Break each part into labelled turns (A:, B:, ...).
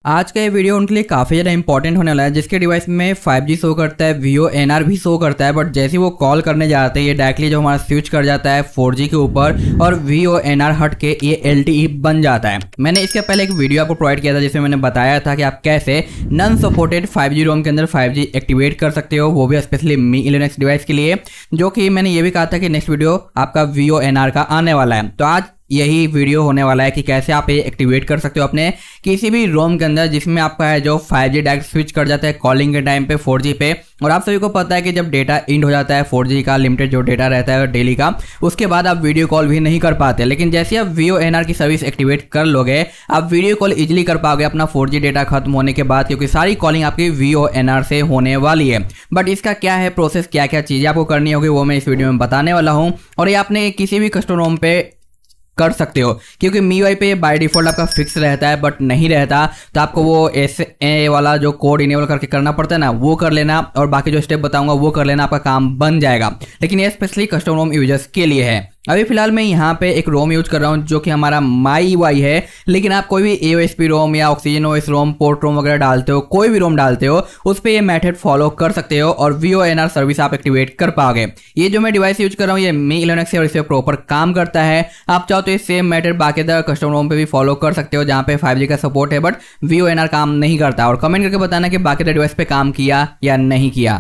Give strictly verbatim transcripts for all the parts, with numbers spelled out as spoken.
A: आज का ये वीडियो उनके लिए काफ़ी ज़्यादा इंपॉर्टेंट होने वाला है, जिसके डिवाइस में फाइव जी शो करता है, वी ओ एन आर भी शो करता है, बट जैसे ही वो कॉल करने जाते हैं ये डायरेक्टली जो हमारा स्विच कर जाता है फोर जी के ऊपर और वी ओ एन आर हट के ये एल टी ई बन जाता है। मैंने इसके पहले एक वीडियो आपको प्रोवाइड किया था जिसमें मैंने बताया था कि आप कैसे non supported five G ROM के अंदर फाइव जी एक्टिवेट कर सकते हो, वो भी specially Mi eleven X device के लिए, जो कि मैंने ये भी कहा था कि नेक्स्ट वीडियो आपका वी ओ एन आर का आने वाला है। तो आज यही वीडियो होने वाला है कि कैसे आप ये एक्टिवेट कर सकते हो अपने किसी भी रोम के अंदर जिसमें आपका है जो फाइव जी डायरेक्ट स्विच कर जाता है कॉलिंग के टाइम पे फोर जी पे। और आप सभी को पता है कि जब डेटा इंड हो जाता है फोर जी का लिमिटेड जो डेटा रहता है डेली का, उसके बाद आप वीडियो कॉल भी नहीं कर पाते। लेकिन जैसे आप वी ओ एन आर की सर्विस एक्टिवेट कर लोगे आप वीडियो कॉल इजिली कर पाओगे अपना फोर जी डेटा खत्म होने के बाद, क्योंकि सारी कॉलिंग आपकी वी ओ एन आर से होने वाली है। बट इसका क्या है प्रोसेस, क्या क्या चीज़ें आपको करनी होगी वो मैं इस वीडियो में बताने वाला हूँ। और ये आपने किसी भी कस्टमर रोम पे कर सकते हो, क्योंकि मी वाई पे बाय डिफॉल्ट आपका फिक्स रहता है, बट नहीं रहता तो आपको वो एस ए वाला जो कोड इनेबल करके करना पड़ता है ना, वो कर लेना और बाकी जो स्टेप बताऊंगा वो कर लेना, आपका काम बन जाएगा। लेकिन ये स्पेशली कस्टमर रोम यूजर्स के लिए है। अभी फिलहाल मैं यहाँ पे एक रोम यूज कर रहा हूँ जो कि हमारा माई वाई है, लेकिन आप कोई भी ए ओ एस पी रोम या oxygen O S ROM, port ROM वगैरह डालते हो, कोई भी रोम डालते हो उस पर ये मेथड फॉलो कर सकते हो और V O N R service आप एक्टिवेट कर पाओगे। ये जो मैं डिवाइस यूज कर रहा हूँ ये मी इलेवन एक्स है और इस पर प्रॉपर काम करता है। आप चाहो तो ये सेम मेथड बाकी कस्टमर रोम पे भी फॉलो कर सकते हो जहाँ पे फाइव जी का सपोर्ट है but V O N R काम नहीं करता। और कमेंट करके बताना कि बाकी डिवाइस पे काम किया या नहीं किया।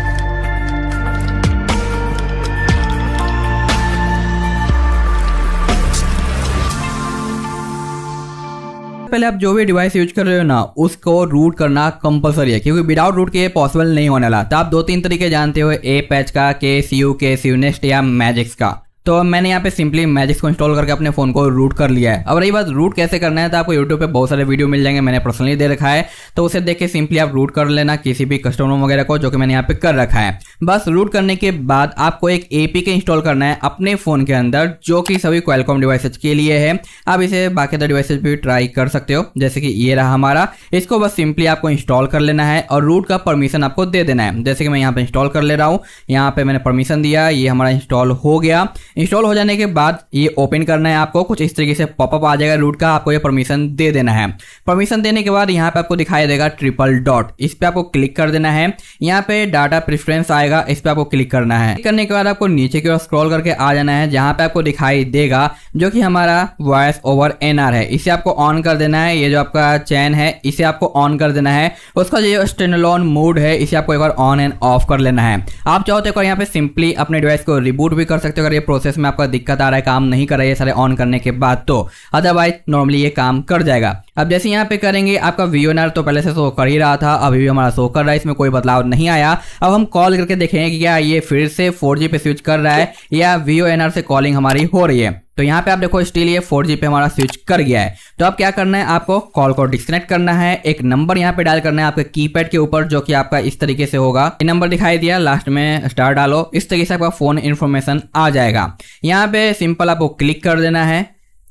A: पहले आप जो भी डिवाइस यूज कर रहे हो ना उसको रूट करना कंपलसरी है, क्योंकि विदाउट रूट के पॉसिबल नहीं होने वाला। तो आप दो तीन तरीके जानते हो, ए पैच का, के C U, K C U nest या मैजिक्स का। तो मैंने यहाँ पे सिंपली मैजिक्स को इंस्टॉल करके अपने फोन को रूट कर लिया है। अब रही बात रूट कैसे करना है, तो आपको यूट्यूब पे बहुत सारे वीडियो मिल जाएंगे, मैंने पर्सनली दे रखा है, तो उसे देख के सिंपली आप रूट कर लेना किसी भी कस्टमर रोम वगैरह को, जो कि मैंने यहाँ पे कर रखा है। बस रूट करने के बाद आपको एक एपीके इंस्टॉल करना है अपने फोन के अंदर, जो कि सभी क्वालकॉम डिवाइसेज के लिए है। आप इसे बाकी डिवाइसेज भी ट्राई कर सकते हो, जैसे कि ये रहा हमारा। इसको बस सिंपली आपको इंस्टॉल कर लेना है और रूट का परमिशन आपको दे देना है। जैसे कि मैं यहाँ पे इंस्टॉल कर ले रहा हूँ, यहाँ पे मैंने परमिशन दिया, ये हमारा इंस्टॉल हो गया। इंस्टॉल हो जाने के बाद ये ओपन करना है आपको, कुछ इस तरीके से पॉपअप आ जाएगा रूट का, आपको ये परमिशन दे देना है। परमिशन देने के बाद यहाँ पे आपको दिखाई देगा ट्रिपल डॉट, इस पे आपको क्लिक कर देना है। यहाँ पे डाटा प्रेफरेंस आएगा, इस पे आपको क्लिक करना है। क्लिक करने के बाद आपको नीचे की ओर स्क्रॉल करके आ जाना है, जहाँ पे आपको दिखाई देगा जो कि हमारा वॉइस ओवर एन आर है, इसे आपको ऑन कर देना है। ये जो आपका चैन है इसे आपको ऑन कर देना है। उसका जो स्टैंडअलोन मोड है इसे आपको एक बार ऑन एंड ऑफ कर लेना है। आप चाहो तो एक बार यहाँ पे सिंपली अपने डिवाइस को रिबूट भी कर सकते हो अगर ये प्रोसेस में आपका दिक्कत आ रहा है, काम नहीं कर रहा है सारे ऑन करने के बाद, तो अदरवाइज नॉर्मली ये काम कर जाएगा। अब जैसे यहाँ पे करेंगे आपका वी ओ एन आर तो पहले से शो कर ही रहा था, अभी भी हमारा शो कर रहा है, इसमें कोई बदलाव नहीं आया। अब हम कॉल करके देखेंगे कि क्या ये फिर से फोर जी पे स्विच कर रहा है या वी ओ एन आर से कॉलिंग हमारी हो रही है। तो यहाँ पे आप देखो स्टिल ये फोर जी पे हमारा स्विच कर गया है। तो अब क्या करना है, आपको कॉल को डिस्कनेक्ट करना है, एक नंबर यहाँ पे डायल करना है आपके कीपैड के ऊपर, जो कि आपका इस तरीके से होगा। ये नंबर दिखाई दिया, लास्ट में स्टार डालो, इस तरीके से आपका फोन इन्फॉर्मेशन आ जाएगा। यहाँ पे सिंपल आपको क्लिक कर देना है।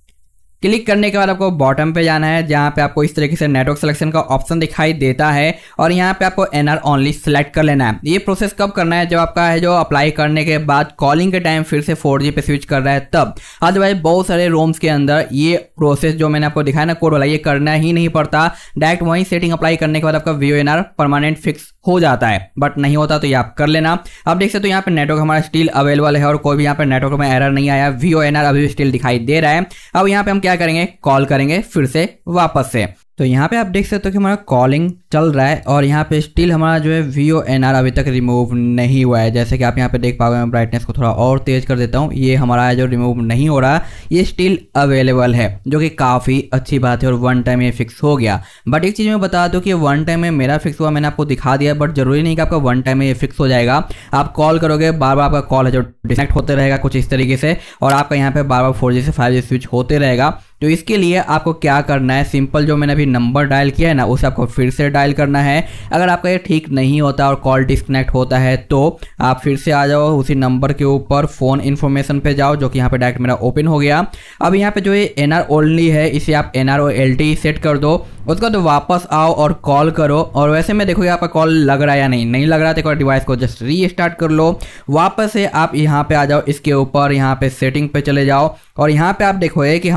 A: क्लिक करने के बाद आपको बॉटम पे जाना है, जहाँ पे आपको इस तरीके से नेटवर्क सिलेक्शन का ऑप्शन दिखाई देता है और यहाँ पे आपको एन आर ओनली सेलेक्ट कर लेना है। ये प्रोसेस कब करना है, जब आपका है जो अप्लाई करने के बाद कॉलिंग के टाइम फिर से फोर जी पे स्विच कर रहा है तब। अदरवाइज बहुत सारे रोम्स के अंदर ये प्रोसेस जो मैंने आपको दिखाया ना कोड वाला, ये करना ही नहीं पड़ता। डायरेक्ट वहीं सेटिंग अप्लाई करने के बाद आपका V O N R permanent fix हो जाता है, बट नहीं होता तो ये आप कर लेना। आप देख सकते हो यहाँ पे नेटवर्क हमारा स्टिल अवेलेबल है और कोई भी यहाँ पे नेटवर्क में एरर नहीं आया, वी ओ एन आर अभी भी स्टिल दिखाई दे रहा है। अब यहाँ पे हम क्या करेंगे, कॉल करेंगे फिर से वापस से। तो यहाँ पे आप देख सकते हो कि हमारा कॉलिंग चल रहा है और यहाँ पे स्टिल हमारा जो है वी ओ एन आर अभी तक रिमूव नहीं हुआ है। जैसे कि आप यहाँ पे देख पाओगे, मैं ब्राइटनेस को थोड़ा और तेज कर देता हूँ, ये हमारा जो रिमूव नहीं हो रहा, ये स्टिल अवेलेबल है, जो कि काफ़ी अच्छी बात है और वन टाइम ये फिक्स हो गया। बट एक चीज़ मैं बता दूँ कि वन टाइम में मेरा फिक्स हुआ, मैंने आपको दिखा दिया, बट जरूरी नहीं कि आपका वन टाइम में ये फिक्स हो जाएगा। आप कॉल करोगे बार बार आपका कॉल है जो डिस्कनेक्ट होते रहेगा कुछ इस तरीके से, और आपका यहाँ पे बार बार फोर जी से फाइव जी स्विच होते रहेगा। तो इसके लिए आपको क्या करना है, सिंपल जो मैंने अभी नंबर डायल किया है ना उसे आपको फिर से डायल करना है। अगर आपका ये ठीक नहीं होता और कॉल डिस्कनेक्ट होता है तो आप फिर से आ जाओ उसी नंबर के ऊपर, फोन इन्फॉर्मेशन पे जाओ, जो कि यहाँ पे डायरेक्ट मेरा ओपन हो गया। अब यहाँ पे जो ये एन आर ओनली है इसे आप एन आर और एल टी सेट कर दो, उसका तो वापस आओ और कॉल करो। और वैसे में देखोगे आपका कॉल लग रहा है या नहीं, नहीं लग रहा तो एक बार डिवाइस को जस्ट री स्टार्ट कर लो। वापस से आप यहाँ पे आ जाओ, इसके ऊपर यहाँ पे सेटिंग पे चले जाओ और यहाँ पे आप देखोगे कि हमारा ये सेट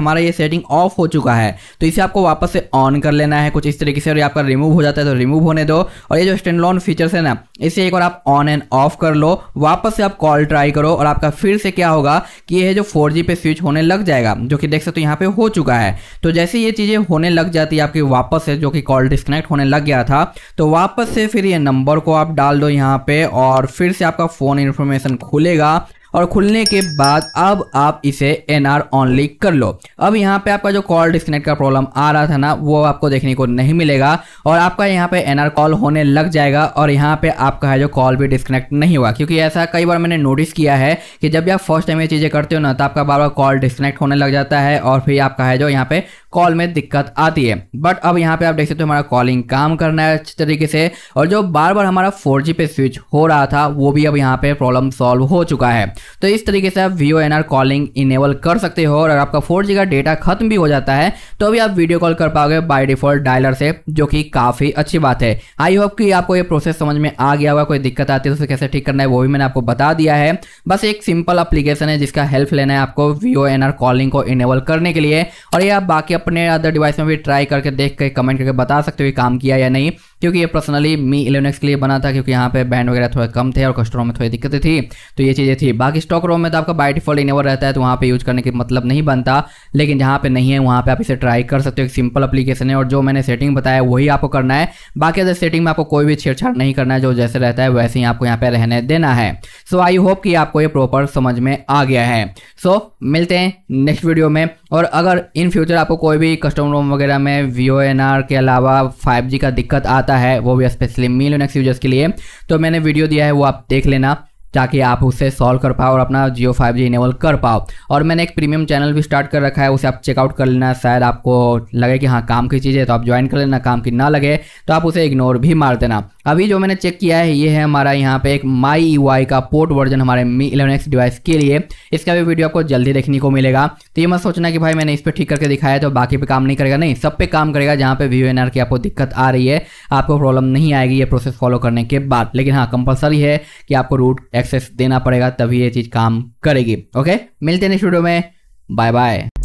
A: सेटिंग ऑफ हो चुका है तो इसे आपको वापस से ऑन कर लेना है कुछ इस तरीके से, और ये आपका रिमूव हो जाता है तो रिमूव होने दो। और ये जो स्टैंडअलोन फीचर्स है ना, इसे एक बार आप ऑन एंड ऑफ कर लो, वापस से आप कॉल ट्राई करो और आपका फिर से क्या होगा कि ये जो फोर जी पे स्विच होने लग जाएगा, जो कि देख सकते हो यहाँ पे हो चुका है। तो जैसे ये चीजें होने लग जाती है आपकी वापस से, जो कि कॉल डिस्कनेक्ट होने लग गया था, तो वापस से फिर ये नंबर को आप डाल दो यहाँ पे और फिर से आपका फोन इन्फॉर्मेशन खुलेगा। और खुलने के बाद अब आप इसे एन आर ओनली कर लो। अब यहाँ पे आपका जो कॉल डिस्कनेक्ट का प्रॉब्लम आ रहा था ना, वो आपको देखने को नहीं मिलेगा और आपका यहाँ पे एन आर कॉल होने लग जाएगा और यहाँ पे आपका है जो कॉल भी डिस्कनेक्ट नहीं हुआ। क्योंकि ऐसा कई बार मैंने नोटिस किया है कि जब भी आप फर्स्ट टाइम ये चीज़ें करते हो ना, तो आपका बार बार कॉल डिस्कनेक्ट होने लग जाता है और फिर आपका है जो यहाँ पे कॉल में दिक्कत आती है। बट अब यहाँ पे आप देख सकते हो हमारा कॉलिंग काम करना है अच्छी तरीके से, और जो बार बार हमारा फोर जी पे स्विच हो रहा था वो भी अब यहाँ पे प्रॉब्लम सॉल्व हो चुका है। तो इस तरीके से आप V O N R calling enable कर सकते हो। और अगर आपका फोर जी का डेटा खत्म भी हो जाता है तो भी आप वीडियो कॉल कर पाओगे बाय डिफॉल्ट डायलर से, जो कि काफी अच्छी बात है। आई होप कि आपको ये प्रोसेस समझ में आ गया होगा। कोई दिक्कत आती है तो उसे कैसे ठीक करना है वो भी मैंने आपको बता दिया है। बस एक सिंपल एप्लीकेशन है जिसका हेल्प लेना है आपको V O N R calling को इनेबल करने के लिए, और ये आप बाकी अपने अदर डिवाइस में भी ट्राई करके देख के कमेंट करके बता सकते हो कि काम किया या नहीं। क्योंकि ये पर्सनली मी इलेवन एक्स के लिए बना था, क्योंकि यहाँ पे बैंड वगैरह थोड़े कम थे और कस्टमर में थोड़ी दिक्कतें थी, तो ये चीज़ें थी। बाकी स्टॉक रोम में तो आपका बाय डिफॉल्ट इनेबल रहता है, तो वहाँ पे यूज करने की मतलब नहीं बनता, लेकिन जहाँ पे नहीं है वहाँ पे आप इसे ट्राई कर सकते हो। एक सिंपल एप्लीकेशन है और जो मैंने सेटिंग बताया वही आपको करना है। बाकी अदर सेटिंग में आपको कोई भी छेड़छाड़ नहीं करना है, जो जैसे रहता है वैसे ही आपको यहाँ पे रहने देना है। सो आई होप कि आपको ये प्रॉपर समझ में आ गया है। सो so, मिलते हैं नेक्स्ट वीडियो में। और अगर इन फ्यूचर आपको कोई भी कस्टमर रोम वगैरह में वी ओ एन आर के अलावा फाइव जी का दिक्कत आता है, वो भी specially Mi eleven X users के लिए, तो मैंने वीडियो दिया है वो आप देख लेना, ताकि आप उससे सॉल्व कर पाओ और अपना जियो फाइव जी इनेबल कर पाओ। और मैंने एक प्रीमियम चैनल भी स्टार्ट कर रखा है, उसे आप चेकआउट कर लेना। शायद आपको लगे कि हाँ काम की चीज़ है तो आप ज्वाइन कर लेना, काम की ना लगे तो आप उसे इग्नोर भी मार देना। अभी जो मैंने चेक किया है ये है हमारा यहाँ पे एक माई यू आई का पोर्ट वर्जन हमारे मी इलेवन एक्स डिवाइस के लिए। इसका भी वीडियो आपको जल्दी देखने को मिलेगा। तो ये मत सोचना कि भाई मैंने इस पर ठीक करके दिखाया तो बाकी पे काम नहीं करेगा, नहीं, सब पे काम करेगा। जहाँ पे वी ओ एन आर की आपको दिक्कत आ रही है आपको प्रॉब्लम नहीं आएगी ये प्रोसेस फॉलो करने के बाद। लेकिन हाँ कंपलसरी है कि आपको रूट एक्सेस देना पड़ेगा, तभी ये चीज़ काम करेगी। ओके, मिलते हैं नेक्स्ट वीडियो में, बाय बाय।